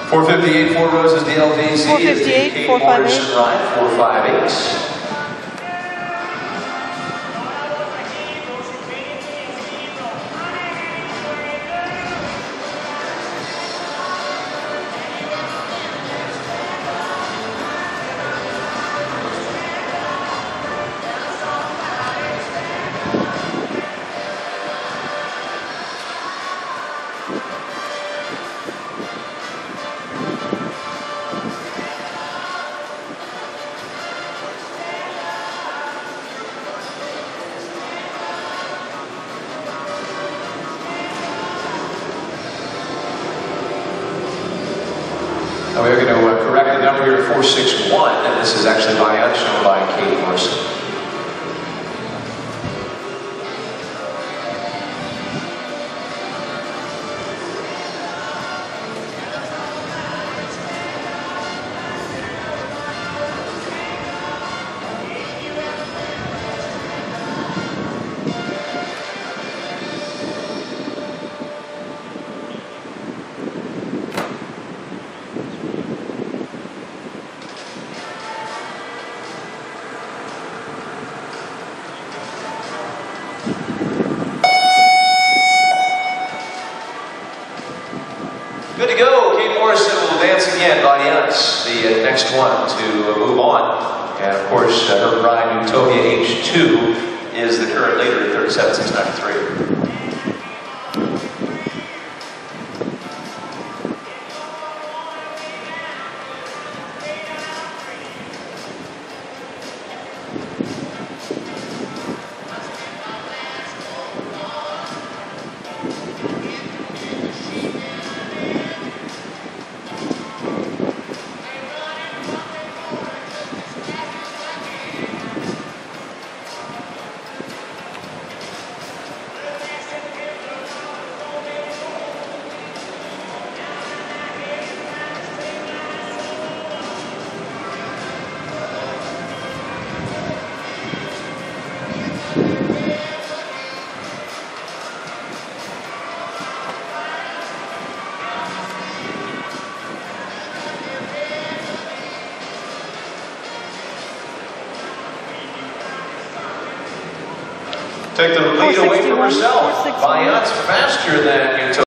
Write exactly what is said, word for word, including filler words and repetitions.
four fifty-eight, four Roses, D L D C is the KATE Morrison ride, four five eight. Now we're going to uh, correct the number here to four six one, and this is actually VAILLANT, shown by KATE Morrison. Good to go. KATE Morrison will dance again, VAILLANT, the uh, next one to uh, move on. And of course, uh, her bride, Utopia H two, is the current leader at thirty-seven six ninety-three. Take the lead away from herself. VAILLANT's faster than Utopia.